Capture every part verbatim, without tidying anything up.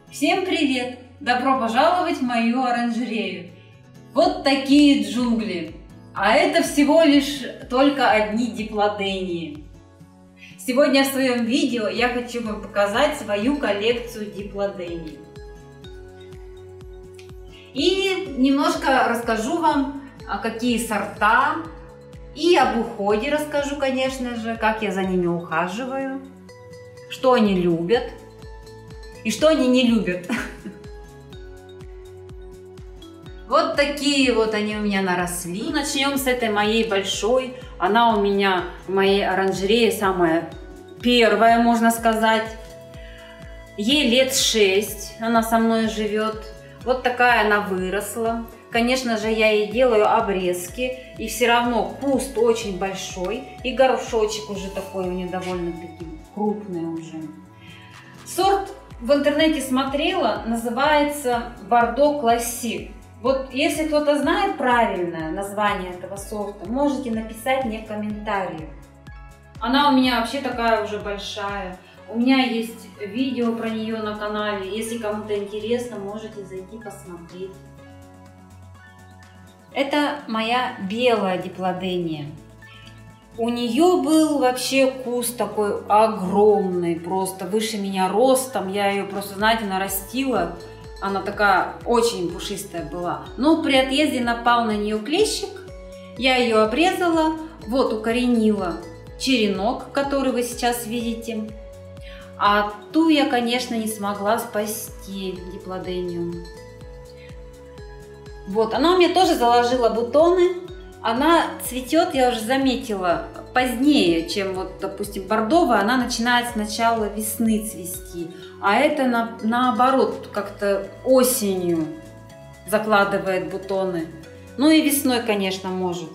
Всем привет! Добро пожаловать в мою оранжерею! Вот такие джунгли! А это всего лишь только одни диплодении. Сегодня в своем видео я хочу вам показать свою коллекцию диплодений. И немножко расскажу вам, какие сорта, и об уходе расскажу, конечно же, как я за ними ухаживаю, что они любят и что они не любят. Вот такие вот они у меня наросли. Начнем с этой моей большой. Она у меня в моей оранжерее самая первая, можно сказать. Ей лет шесть, она со мной живет. Вот такая она выросла. Конечно же, я ей делаю обрезки. И все равно куст очень большой. И горшочек уже такой у нее довольно-таки крупный уже. Сорт в интернете смотрела, называется Бордо Классик. Вот если кто-то знает правильное название этого сорта, можете написать мне в комментариях. Она у меня вообще такая уже большая. У меня есть видео про нее на канале. Если кому-то интересно, можете зайти посмотреть. Это моя белая диплодения. У нее был вообще куст такой огромный, просто выше меня ростом. Я ее просто, знаете, нарастила. Она такая очень пушистая была. Но при отъезде напал на нее клещик. Я ее обрезала. Вот укоренила черенок, который вы сейчас видите. А ту я, конечно, не смогла спасти, диплодению. Вот, она у меня тоже заложила бутоны. Она цветет, я уже заметила, позднее, чем вот, допустим, бордовая. Она начинает с начала весны цвести, а это на, наоборот, как-то осенью закладывает бутоны. Ну и весной, конечно, может.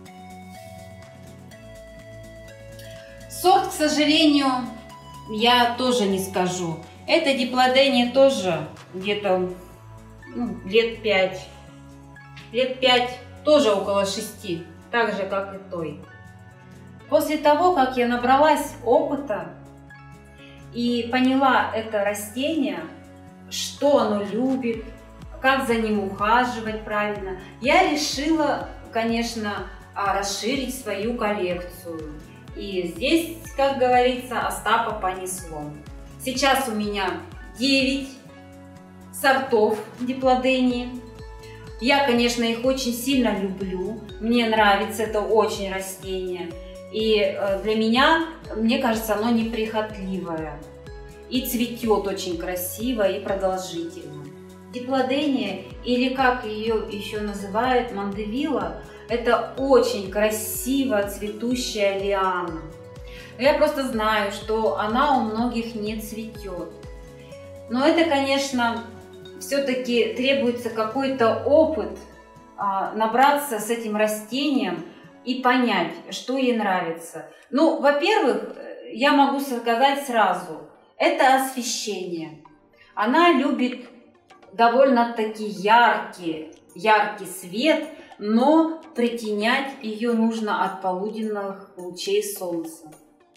Сорт, к сожалению, я тоже не скажу. Это диплодения тоже где-то ну, лет пять. Лет пять. Тоже около шести, так же, как и той. После того, как я набралась опыта и поняла это растение, что оно любит, как за ним ухаживать правильно, я решила, конечно, расширить свою коллекцию. И здесь, как говорится, Остапа понесло. Сейчас у меня девять сортов диплодении. Я, конечно, их очень сильно люблю, мне нравится это очень растение. И для меня, мне кажется, оно неприхотливое. И цветет очень красиво и продолжительно. Диплодения, или как ее еще называют, мандевилла, это очень красиво цветущая лиана. Я просто знаю, что она у многих не цветет. Но это, конечно, все-таки требуется какой-то опыт, набраться с этим растением и понять, что ей нравится. Ну, во-первых, я могу сказать сразу, это освещение. Она любит довольно-таки яркий, яркий свет, но притенять ее нужно от полуденных лучей солнца.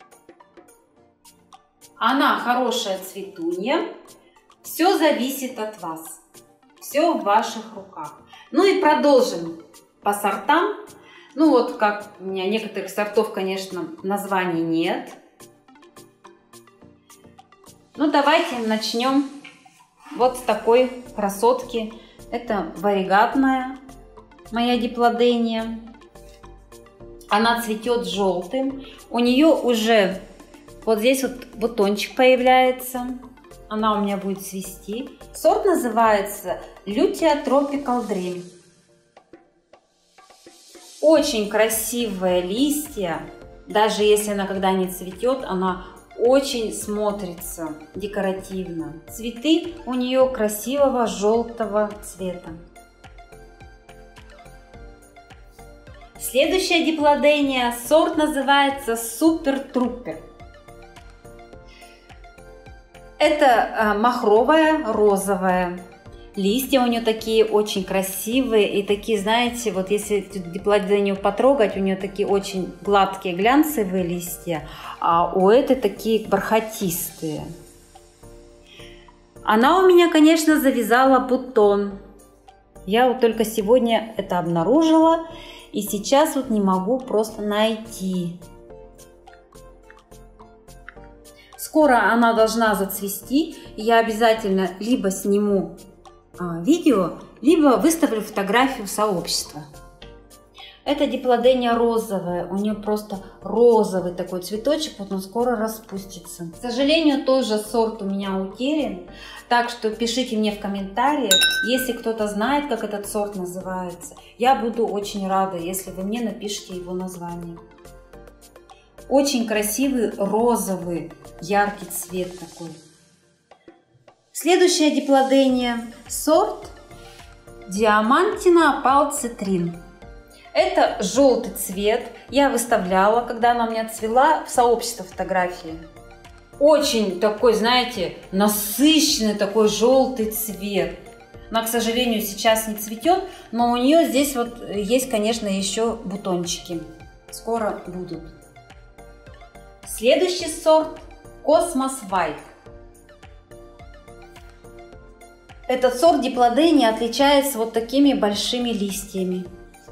Она хорошая цветунья. Все зависит от вас. Все в ваших руках. Ну и продолжим по сортам. Ну вот, как у меня некоторых сортов, конечно, названий нет. Ну давайте начнем вот с такой красотки. Это варигатная моя диплодения. Она цветет желтым. У нее уже вот здесь вот бутончик появляется. Она у меня будет цвести. Сорт называется Lutea Tropical Dream. Очень красивые листья. Даже если она когда не цветет, она очень смотрится декоративно. Цветы у нее красивого желтого цвета. Следующая диплодения. Сорт называется Super Trooper. Это махровая, розовая. Листья у нее такие очень красивые и такие, знаете, вот если диплодению потрогать, у нее такие очень гладкие глянцевые листья, а у этой такие бархатистые. Она у меня, конечно, завязала бутон. Я вот только сегодня это обнаружила, и сейчас вот не могу просто найти. Скоро она должна зацвести, и я обязательно либо сниму а, видео, либо выставлю фотографию в сообщество. Это диплодения розовая, у нее просто розовый такой цветочек, вот он скоро распустится. К сожалению, тоже сорт у меня утерян, так что пишите мне в комментариях, если кто-то знает, как этот сорт называется. Я буду очень рада, если вы мне напишите его название. Очень красивый розовый, яркий цвет такой. Следующая диплодения, сорт Diamantina Opal Citrine. Это желтый цвет, я выставляла, когда она у меня цвела, в сообщество фотографии. Очень такой, знаете, насыщенный такой желтый цвет. Она, к сожалению, сейчас не цветет, но у нее здесь вот есть, конечно, еще бутончики. Скоро будут. Следующий сорт Cosmos White. Этот сорт диплодения отличается вот такими большими листьями.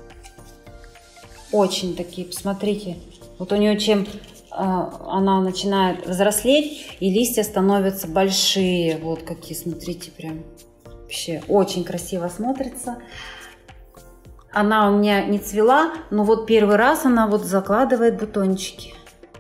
Очень такие, посмотрите, вот у нее чем э, она начинает взрослеть, и листья становятся большие, вот какие, смотрите, прям вообще очень красиво смотрится. Она у меня не цвела, но вот первый раз она вот закладывает бутончики.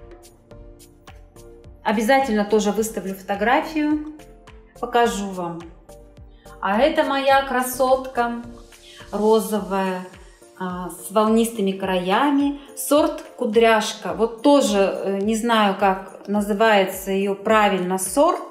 Обязательно тоже выставлю фотографию, покажу вам. А это моя красотка розовая, с волнистыми краями, сорт Кудряшка. Вот тоже не знаю, как называется ее правильно сорт.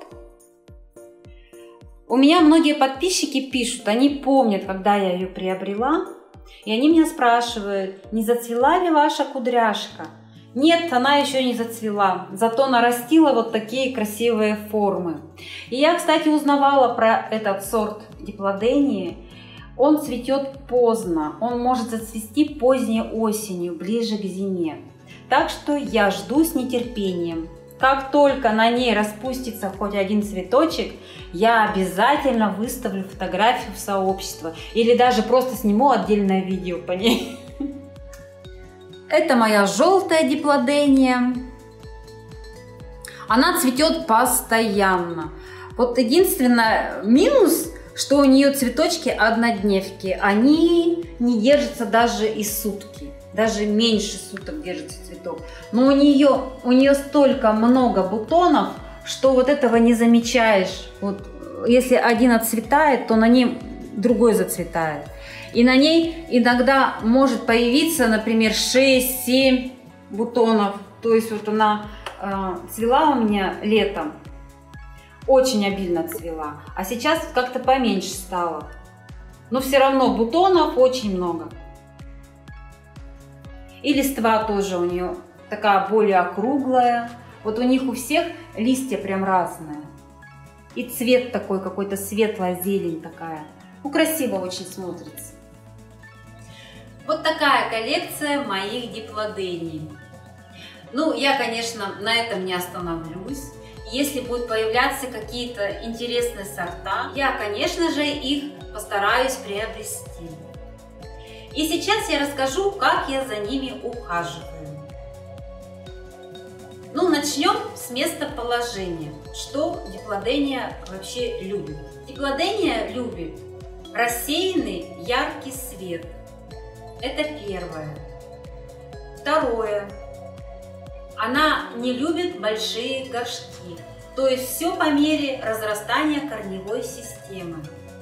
У меня многие подписчики пишут, они помнят, когда я ее приобрела, и они меня спрашивают, не зацвела ли ваша Кудряшка? Нет, она еще не зацвела, зато нарастила вот такие красивые формы. И я, кстати, узнавала про этот сорт диплодении. Он цветет поздно, он может зацвести поздней осенью, ближе к зиме. Так что я жду с нетерпением. Как только на ней распустится хоть один цветочек, я обязательно выставлю фотографию в сообщество. Или даже просто сниму отдельное видео по ней. Это моя желтая диплодения. Она цветет постоянно. Вот единственное минус, что у нее цветочки однодневки, они не держатся даже и сутки, даже меньше суток держится цветок. Но у нее, у нее столько много бутонов, что вот этого не замечаешь. Вот, если один отцветает, то на ней другой зацветает. И на ней иногда может появиться, например, шесть-семь бутонов. То есть вот она э, цвела у меня летом. Очень обильно цвела, а сейчас как-то поменьше стало. Но все равно бутонов очень много. И листва тоже у нее такая более округлая. Вот у них у всех листья прям разные. И цвет такой какой-то, светлая зелень такая. Ну, красиво очень смотрится. Вот такая коллекция моих диплодений. Ну, я, конечно, на этом не остановлюсь. Если будут появляться какие-то интересные сорта, я, конечно же, их постараюсь приобрести. И сейчас я расскажу, как я за ними ухаживаю. Ну, начнем с местоположения. Что диплодения вообще любит? Диплодения любит рассеянный яркий свет. Это первое. Второе. Она не любит большие горшки, то есть все по мере разрастания корневой системы.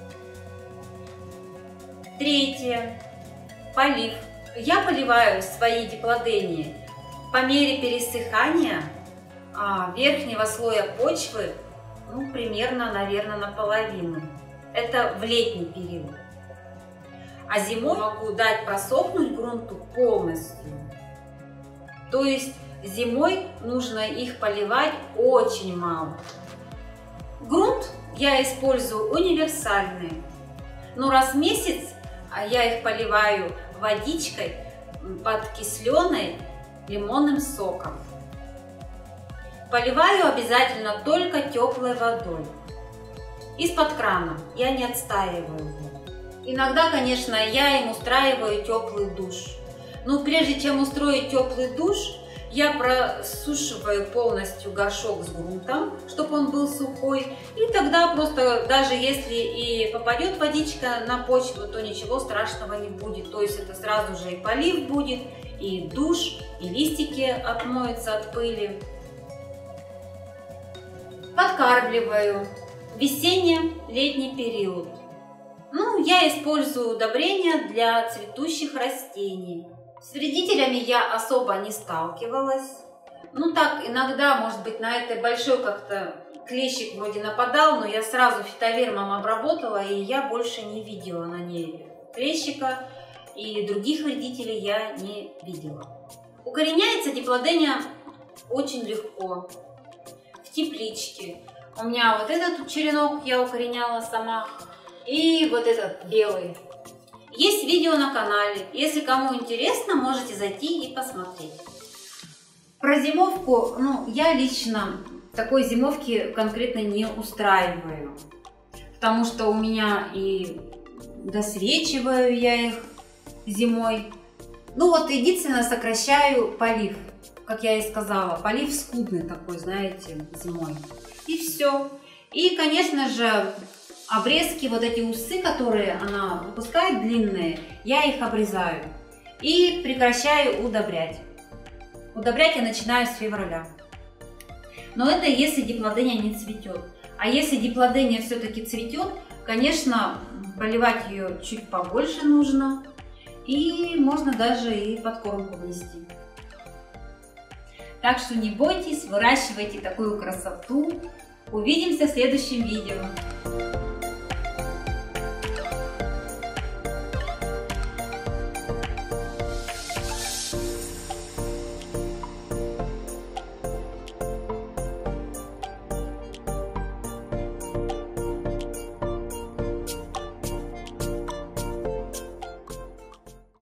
Третье. Полив. Я поливаю свои диплодении по мере пересыхания а, верхнего слоя почвы, ну, примерно, наверное, наполовину. Это в летний период. А зимой могу дать просохнуть грунту полностью. То есть зимой нужно их поливать очень мало. Грунт я использую универсальный. Но раз в месяц я их поливаю водичкой подкисленной лимонным соком. Поливаю обязательно только теплой водой. из-под крана, я не отстаиваю его. Иногда, конечно, я им устраиваю теплый душ. Но прежде чем устроить теплый душ, я просушиваю полностью горшок с грунтом, чтобы он был сухой. И тогда просто, даже если и попадет водичка на почву, то ничего страшного не будет. То есть это сразу же и полив будет, и душ, и листики отмоются от пыли. Подкармливаю. Весенне-летний период. Ну, я использую удобрения для цветущих растений. С вредителями я особо не сталкивалась. Ну так, иногда, может быть, на этой большой как-то клещик вроде нападал, но я сразу фитовермом обработала, и я больше не видела на ней клещика, и других вредителей я не видела. Укореняется диплодения очень легко, в тепличке. У меня вот этот черенок я укореняла сама, и вот этот белый. Есть видео на канале, если кому интересно, можете зайти и посмотреть. Про зимовку, ну, я лично такой зимовки конкретно не устраиваю, потому что у меня и досвечиваю я их зимой. Ну вот единственное, сокращаю полив, как я и сказала, полив скудный такой, знаете, зимой. И все. И, конечно же, обрезки, вот эти усы, которые она выпускает длинные, я их обрезаю и прекращаю удобрять. Удобрять я начинаю с февраля. Но это если диплодения не цветет. А если диплодения все-таки цветет, конечно, поливать ее чуть побольше нужно. И можно даже и подкормку внести. Так что не бойтесь, выращивайте такую красоту. Увидимся в следующем видео.